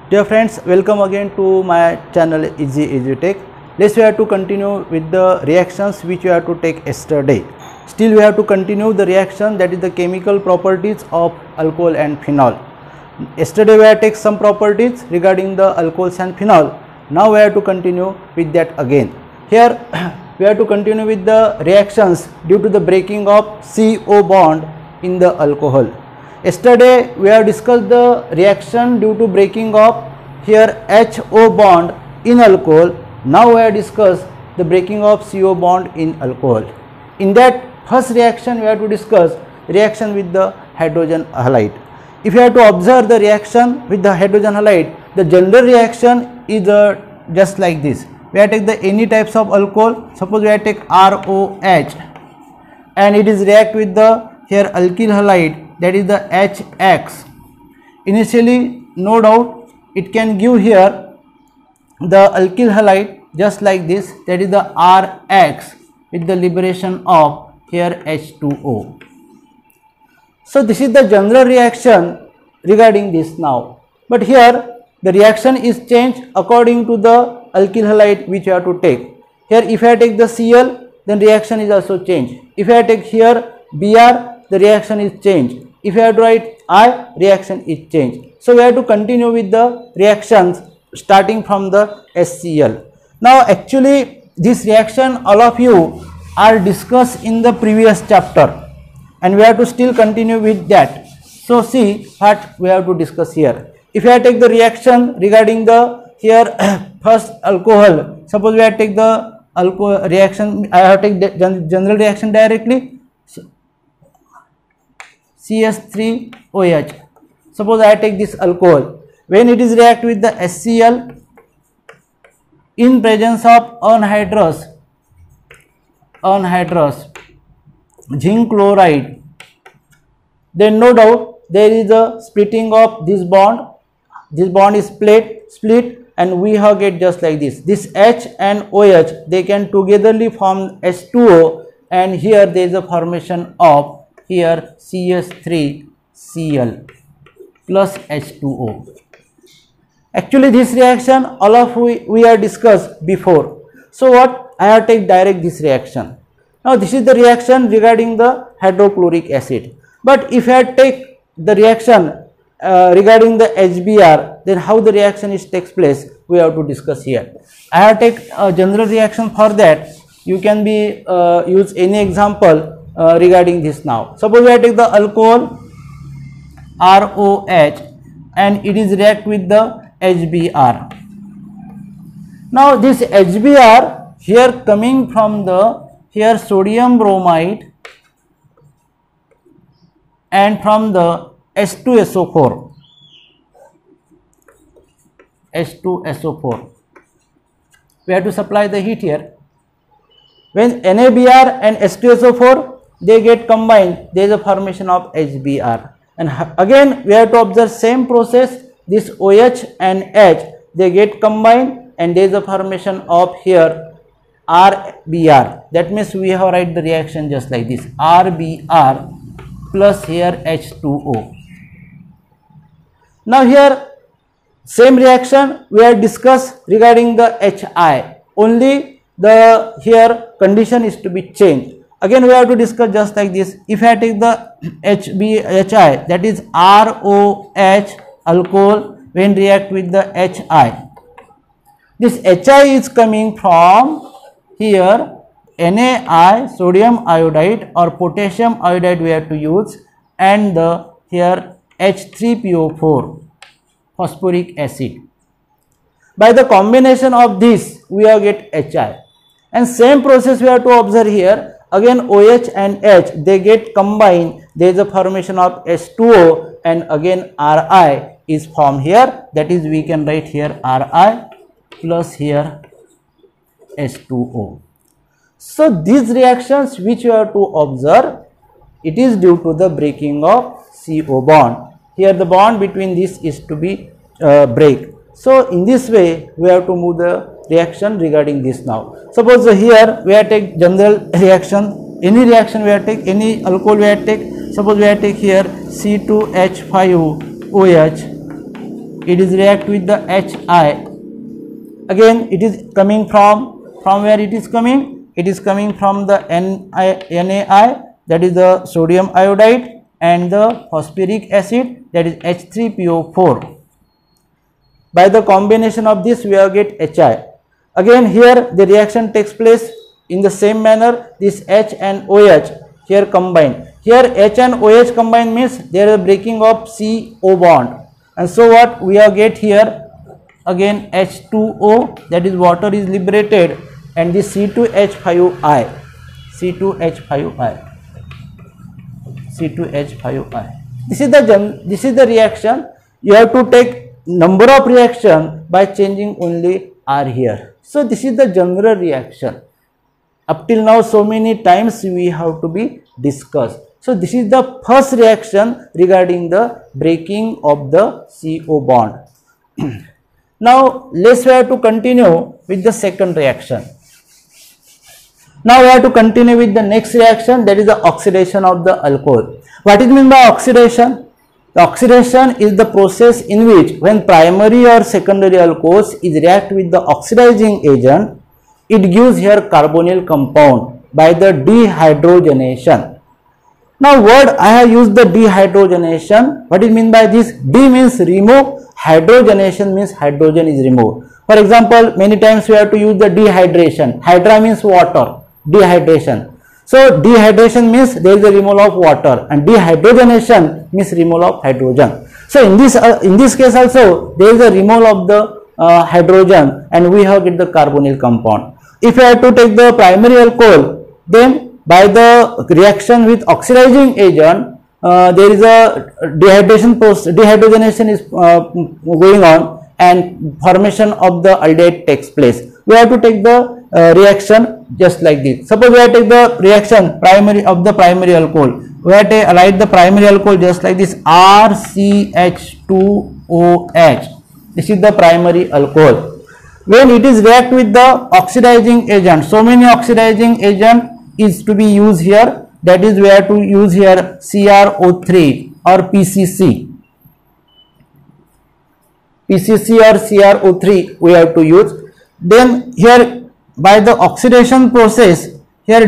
Dear friends, welcome again to my channel Easy EduTech. Let's we have to continue with the reactions which we have to take yesterday. Still we have to continue the reaction, that is the chemical properties of alcohol and phenol. Yesterday we have take some properties regarding the alcohols and phenol. Now we have to continue with that again. Here we have to continue with the reactions due to the breaking of CO bond in the alcohol. Yesterday we have discussed the reaction due to breaking of here HO bond in alcohol. Now we have discussed the breaking of CO bond in alcohol. In that first reaction we have to discuss reaction with the hydrogen halide. If you have to observe the reaction with the hydrogen halide, the general reaction is just like this. We have take the any types of alcohol. Suppose we have take ROH and it is react with the here alkyl halide, that is the HX. Initially no doubt it can give here the alkyl halide just like this, that is the RX with the liberation of here H2O. So this is the general reaction regarding this now, but here the reaction is changed according to the alkyl halide which you have to take. Here if I take the Cl, then reaction is also changed. If I take here Br, the reaction is changed. If you have to write I, reaction is changed. So we have to continue with the reactions starting from the HCl. Now actually this reaction all of you are discussed in the previous chapter and we have to still continue with that. So see what we have to discuss here. If I take the reaction regarding the here first alcohol, suppose we have take the alcohol reaction, I have take the general reaction directly. CS3OH. Suppose I take this alcohol. When it is react with the HCl in presence of anhydrous zinc chloride, then no doubt there is a splitting of this bond. This bond is split and we have get just like this. This H and OH, they can togetherly form H2O, and here there is a formation of here CS3Cl plus H2O. Actually this reaction all of we are discussed before. So what I have take direct this reaction. Now this is the reaction regarding the hydrochloric acid. But if I take the reaction regarding the HBr, then how the reaction is takes place we have to discuss here. I have take a general reaction for that. You can be use any example regarding this now. Suppose we take the alcohol ROH and it is react with the HBr. Now this HBr here coming from the here sodium bromide and from the H2SO4. We have to supply the heat here. When NaBr and H2SO4 they get combined, there is a formation of HBr, and again we have to observe same process. This OH and H they get combined and there is a formation of here RBr. That means we have write the reaction just like this, RBr plus here H2O. Now here same reaction we have discussed regarding the HI, only the here condition is to be changed. Again we have to discuss just like this. If I take the HI, that is ROH alcohol when react with the HI, this HI is coming from here NaI, sodium iodide or potassium iodide we have to use, and the here H3PO4 phosphoric acid. By the combination of this we have get HI, and same process we have to observe here. Again OH and H they get combined, there is a formation of H2O, and again Ri is formed here, that is we can write here Ri plus here H2O. So these reactions which you have to observe, it is due to the breaking of CO bond. Here the bond between this is to be break. So in this way we have to move the reaction regarding this now. Suppose here we have take general reaction, any reaction we have take, any alcohol we have take. Suppose we have take here C2H5OH it is react with the HI. Again it is coming from where it is coming? It is coming from the NaI, that is the sodium iodide, and the phosphoric acid, that is H3PO4. By the combination of this we will get HI. Again here the reaction takes place in the same manner. This H and OH here combine. Here H and OH combine means there is a breaking of CO bond, and so what we will get here? Again H2O, that is water is liberated, and this C2H5I, C2H5I. This is the reaction. You have to take number of reaction by changing only R here. So this is the general reaction. Up till now so many times we have to be discussed. So this is the first reaction regarding the breaking of the CO bond. Now let's have to continue with the second reaction. Now we have to continue with the next reaction, that is the oxidation of the alcohol. What is meant by oxidation? The oxidation is the process in which when primary or secondary alcohols is react with the oxidizing agent, it gives here carbonyl compound by the dehydrogenation. Now word I have used the dehydrogenation. What is mean by this? D means remove, hydrogenation means hydrogen is removed. For example, many times we have to use the dehydration. Hydra means water, dehydration. So dehydration means there is a removal of water, and dehydrogenation means removal of hydrogen. So in this case also there is a removal of the hydrogen, and we have get the carbonyl compound. If you have to take the primary alcohol, then by the reaction with oxidizing agent, there is a dehydration process, dehydrogenation is going on, and formation of the aldehyde takes place. We have to take the reaction just like this. Suppose we have to take the reaction primary of the primary alcohol. We have to write the primary alcohol just like this, RCH2OH. This is the primary alcohol. When it is react with the oxidizing agent, so many oxidizing agent is to be used here. That is we have to use here CrO3 or PCC. PCC or CrO3 we have to use. Then here by the oxidation process, here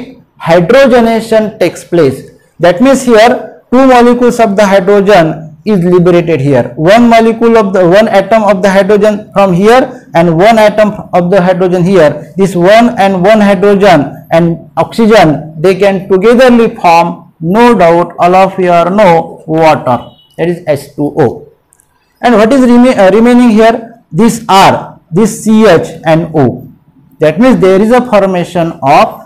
dehydrogenation takes place. That means here two molecules of the hydrogen is liberated here. One atom of the hydrogen from here, and one atom of the hydrogen here. This one hydrogen and oxygen, they can togetherly form, no doubt all of you know, water, that is H2O. And what is remaining here? This R, this CH and O. That means there is a formation of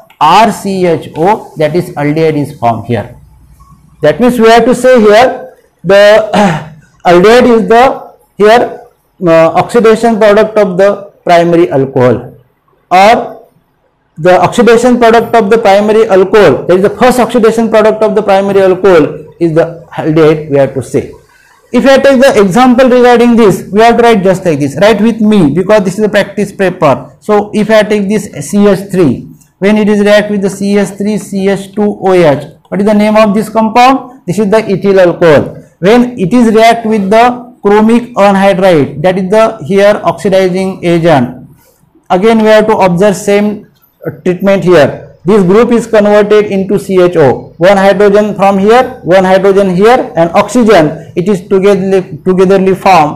RCHO, that is aldehyde is formed here. That means we have to say here the aldehyde is the here oxidation product of the primary alcohol, or the oxidation product of the primary alcohol, that is the first oxidation product of the primary alcohol is the aldehyde, we have to say. If I take the example regarding this, we have to write just like this. Write with me because this is a practice paper. So if I take this CH3, when it is react with the CH3 CH2OH, what is the name of this compound? This is the ethyl alcohol. When it is react with the chromic anhydride, that is the here oxidizing agent, again we have to observe same treatment here. This group is converted into CHO. One hydrogen from here, one hydrogen here, and oxygen, it is togetherly form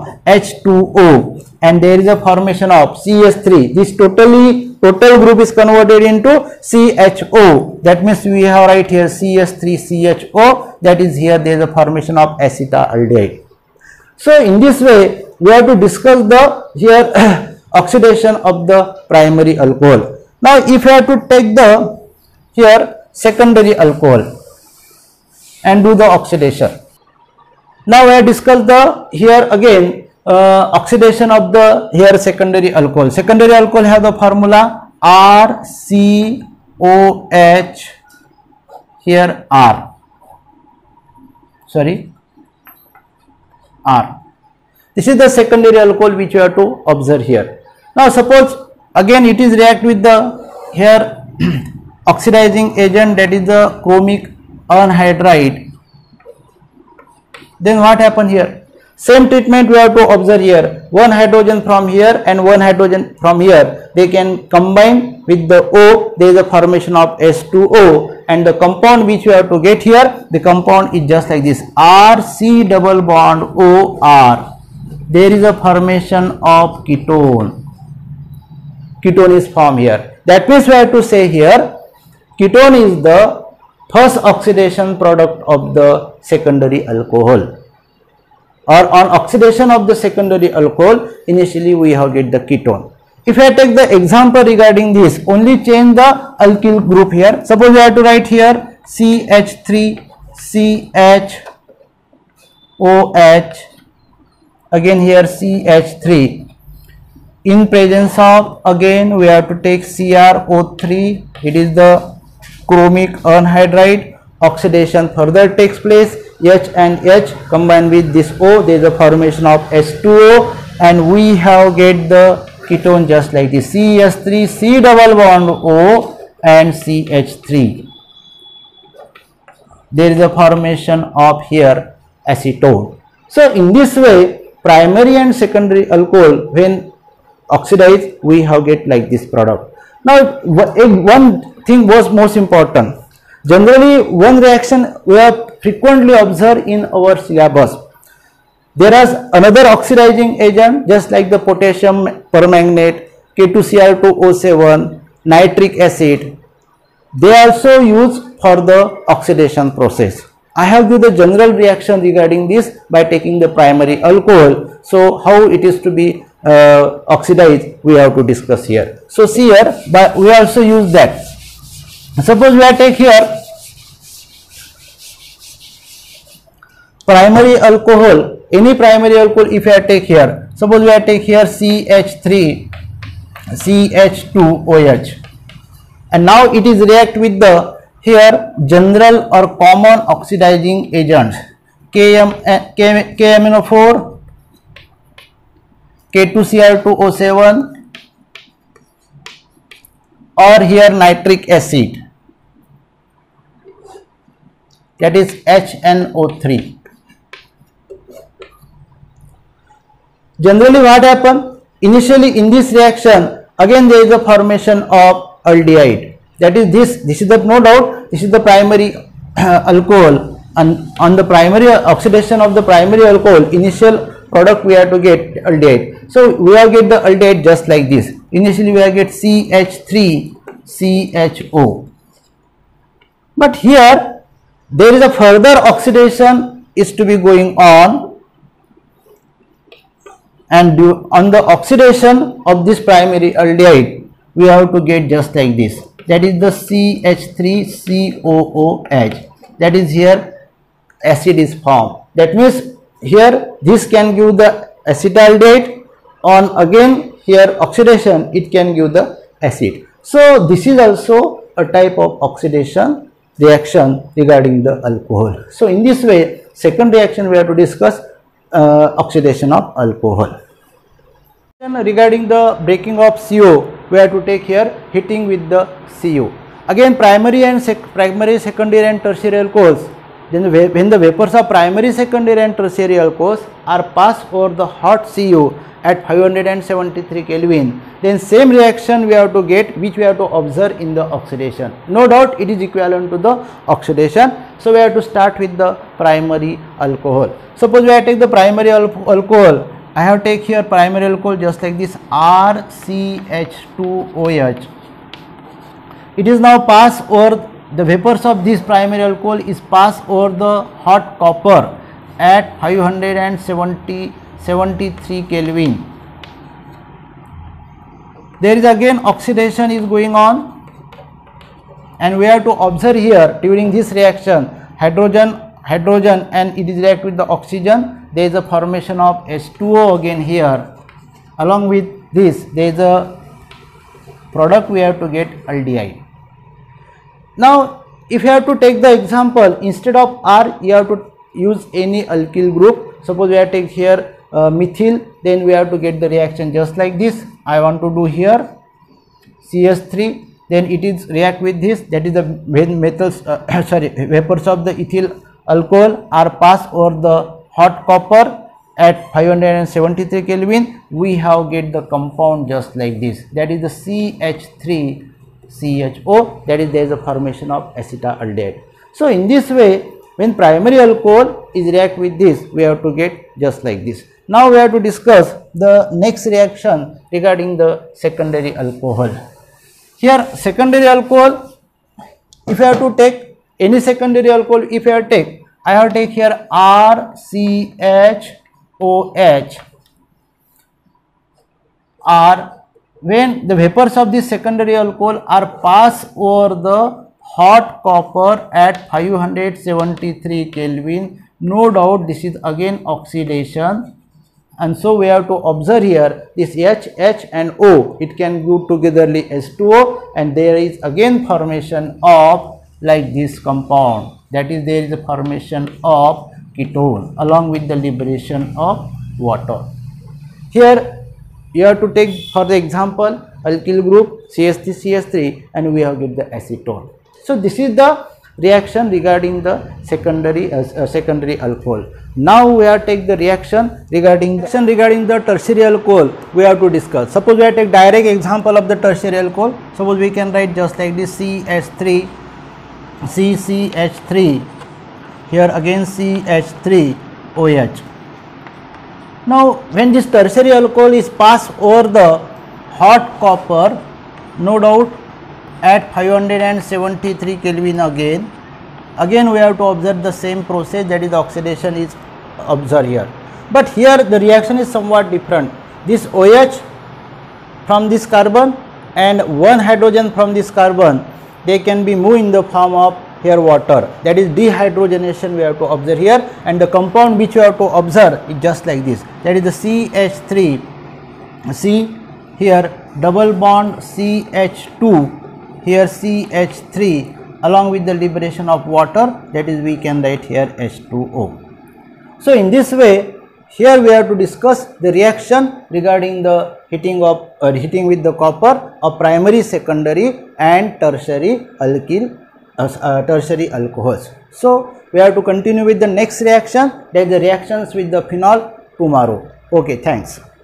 H2O, and there is a formation of CH3. This total group is converted into CHO. That means we have right here CH3CHO. That is here there is a formation of acetaldehyde. So in this way we have to discuss the here oxidation of the primary alcohol. Now if you have to take the here secondary alcohol and do the oxidation. Now we have discussed the here again oxidation of the here secondary alcohol. Secondary alcohol have the formula RCOH here R. This is the secondary alcohol which you have to observe here. Now suppose again it is react with the here oxidizing agent, that is the chromic anhydride. Then what happen here? Same treatment we have to observe here. One hydrogen from here and one hydrogen from here. They can combine with the O. There is a formation of H2O, and the compound which we have to get here, the compound is just like this, RC double bond OR. There is a formation of ketone. Ketone is formed here. That means we have to say here, ketone is the first oxidation product of the secondary alcohol. Or on oxidation of the secondary alcohol, initially we have get the ketone. If I take the example regarding this, only change the alkyl group here. Suppose we have to write here CH3, CHOH, again here CH3. In presence of, again we have to take CrO3, it is the chromic anhydride. Oxidation further takes place, H and H combined with this O, there is a formation of H2O, and we have get the ketone just like this, CH3, C double bond O and CH3. There is a formation of here acetone. So in this way, primary and secondary alcohol when oxidized, we have get like this product. Now one thing was most important. Generally, one reaction we have frequently observed in our syllabus. There is another oxidizing agent just like the potassium permanganate, K2Cr2O7, nitric acid. They also use for the oxidation process. I have given the general reaction regarding this by taking the primary alcohol. So how it is to be oxidized, we have to discuss here. So see here, but we also use that. Suppose we are take here primary alcohol, any primary alcohol if I take here, suppose we are take here CH3, CH2OH, and now it is react with the here general or common oxidizing agents KMNO4, K2Cr2O7, or here nitric acid, that is HNO3. Generally what happen? Initially in this reaction, again there is a formation of aldehyde. That is this is the, no doubt, this is the primary alcohol, and on the primary oxidation of the primary alcohol, initial product we have to get aldehyde. So we have get the aldehyde just like this. Initially we have get CH3CHO. But here there is a further oxidation is to be going on, and on the oxidation of this primary aldehyde we have to get just like this, that is the CH3COOH. That is here acid is formed. That means here this can give the acetaldehyde, on again here oxidation it can give the acid. So this is also a type of oxidation reaction regarding the alcohol. So in this way, second reaction we have to discuss oxidation of alcohol. Regarding the breaking of CO, we have to take here heating with the CO. Again primary, secondary and tertiary alcohols, then when the vapors of primary, secondary and tertiary alcohols are passed over the hot CO at 573 Kelvin, then same reaction we have to get, which we have to observe in the oxidation. No doubt it is equivalent to the oxidation. So we have to start with the primary alcohol. Suppose we have take the primary alcohol, I have take here primary alcohol just like this, RCH2OH. It is now passed over, the vapors of this primary alcohol is passed over the hot copper at 573 Kelvin. There is again oxidation is going on, and we have to observe here during this reaction hydrogen and it is react with the oxygen. There is a formation of H2O again here. Along with this there is a product we have to get aldehyde. Now if you have to take the example, instead of R you have to use any alkyl group. Suppose we have to take here methyl, then we have to get the reaction just like this. I want to do here CS3, then it is react with this, that is the metals vapors of the ethyl alcohol are passed over the hot copper at 573 Kelvin, we have get the compound just like this, that is the CH3CHO, that is there is a formation of acetaldehyde. So in this way, when primary alcohol is react with this, we have to get just like this. Now we have to discuss the next reaction regarding the secondary alcohol. Here secondary alcohol, if you have to take any secondary alcohol, if you have take, I have take here RCHOH. When the vapors of this secondary alcohol are passed over the hot copper at 573 Kelvin, no doubt this is again oxidation, and so we have to observe here this H and O, it can go togetherly H2O, and there is again formation of like this compound, that is there is a formation of ketone along with the liberation of water. Here you have to take for the example alkyl group CH3CH3 and we have get the acetone. So this is the reaction regarding the secondary alcohol. Now we have take the reaction regarding the tertiary alcohol we have to discuss. Suppose we have take direct example of the tertiary alcohol. Suppose we can write just like this CH3, CCH3, here again CH3OH. Now when this tertiary alcohol is passed over the hot copper, no doubt at 573 Kelvin again we have to observe the same process, that is oxidation is observed here. But here the reaction is somewhat different. This OH from this carbon and one hydrogen from this carbon, they can be moved in the form of here water, that is dehydrogenation we have to observe here, and the compound which you have to observe is just like this, that is the CH3, C here double bond CH2, here CH3 along with the liberation of water, that is we can write here H2O. So in this way, here we have to discuss the reaction regarding the heating with the copper of primary, secondary and tertiary alcohols. So we have to continue with the next reaction, that is the reactions with the phenol tomorrow. Okay, thanks.